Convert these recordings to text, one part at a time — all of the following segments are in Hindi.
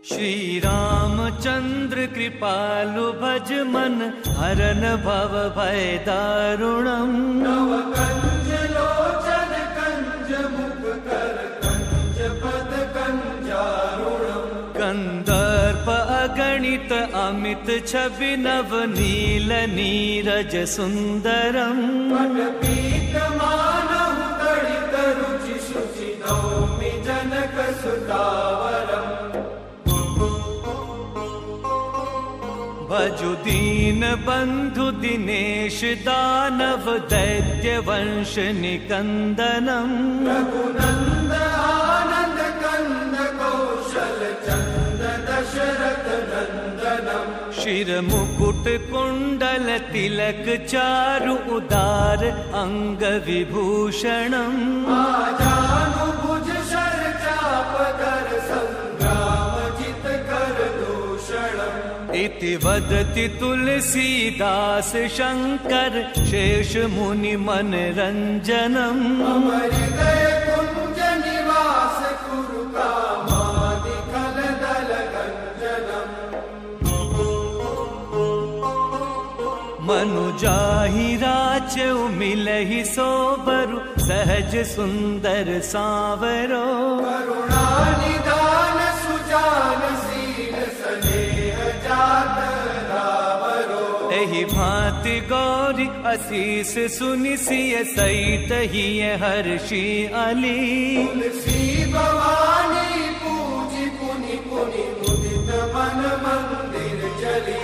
श्री रामचंद्र कृपालु भज मन, हरन भव भय दारुणम। नव कंज लोचन कंज मुख कर, कंज पद कंजारुणम। कंदर्प अगणित अमित छवि, नव नील नीरज सुंदरम। पटपीत मानहु तड़ित रुचि शुचि, नौमि जनक सुतावरम। भजु दीन बंधु दिनेश दानव, दैत्य वंश निकंदनम। रघुनंद आनंद कंद कौशल चंद, दशरथ नंदनम। शिर मुकुट कुंडल तिलक चारु, उदार अंग विभूषणम। आजानुभुज शर चाप धर, संग्राम जित कर दूषणम। इति वदति तुलसीदास शंकर, शेष मुनि मन रंजनम। अमर हृदय कुंज निवास, कुरु कामादि खल दल गंजनम। मनु जाहि राचउ मिलहि सोबरु, सहज सुंदर सांवरो। करुणा निदान सुजान सील, स्नेह जात रावरो। एहि भांति गौरी असीस सुनि, सिय सहित हिय हर्षि अली। तुलसी भवानी पूजी पुनि पुनि, मुदित मन मंदिर चली।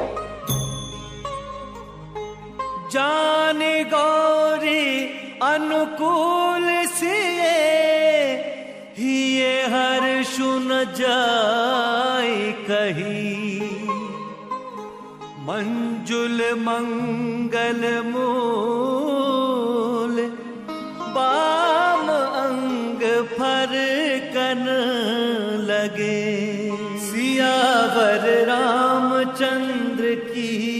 जाने गौरी अनुकूल सिए, हिय हर्षु न जाय कही। मंजुल मंगल मूल, बाम अंग फर कन लगे। सियावर रामचंद्र की